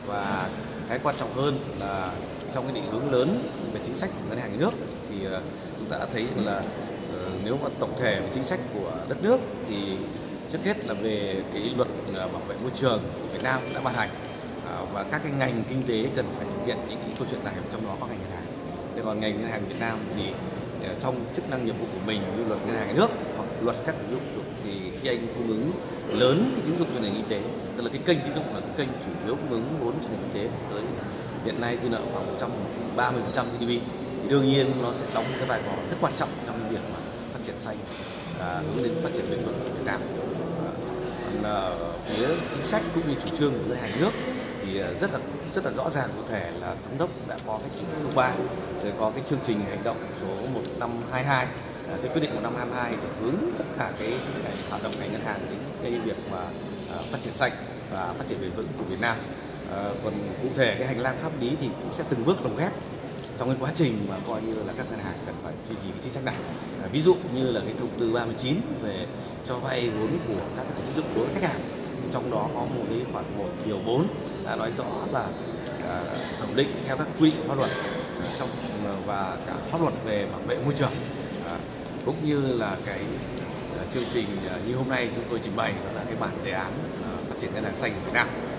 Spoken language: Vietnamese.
Và cái quan trọng hơn là trong cái định hướng lớn về chính sách của ngân hàng nhà nước thì chúng ta đã thấy là nếu mà tổng thể về chính sách của đất nước thì trước hết là về cái luật bảo vệ môi trường của Việt Nam đã ban hành, và các cái ngành kinh tế cần phải thực hiện những cái câu chuyện này, trong đó có ngành ngân hàng. Thế còn ngành ngân hàng Việt Nam thì trong chức năng nhiệm vụ của mình như luật ngân hàng nhà nước hoặc luật các tín dụng thì khi anh cung ứng lớn cái tín dụng cho nền kinh tế, tức là cái kênh tín dụng là cái kênh chủ yếu cung ứng vốn cho nền kinh tế, tới hiện nay dư nợ khoảng 130% GDP, thì đương nhiên nó sẽ đóng cái vai trò rất quan trọng trong cái việc mà phát triển xanh, hướng đến phát triển bền vững của Việt Nam. Còn phía chính sách cũng như chủ trương của ngân hàng nhà nước thì rất là rõ ràng, cụ thể là thống đốc đã có cái chỉ thị 03, rồi có cái chương trình hành động số 1522, cái quyết định 1522 để hướng tất cả cái hoạt động ngành ngân hàng đến cái việc mà phát triển xanh và phát triển bền vững của Việt Nam. Còn cụ thể cái hành lang pháp lý thì cũng sẽ từng bước lồng ghép trong cái quá trình mà coi như là các ngân hàng cần phải duy trì cái chính sách này. Ví dụ như là cái thông tư 39 về cho vay vốn của các tổ chức tín dụng đối với khách hàng, trong đó có một cái khoản 1 điều 4 đã nói rõ là thẩm định theo các quy định của pháp luật và cả pháp luật về bảo vệ môi trường, cũng như là cái chương trình như hôm nay chúng tôi trình bày, đó là cái bản đề án phát triển ngân hàng xanh của Việt Nam.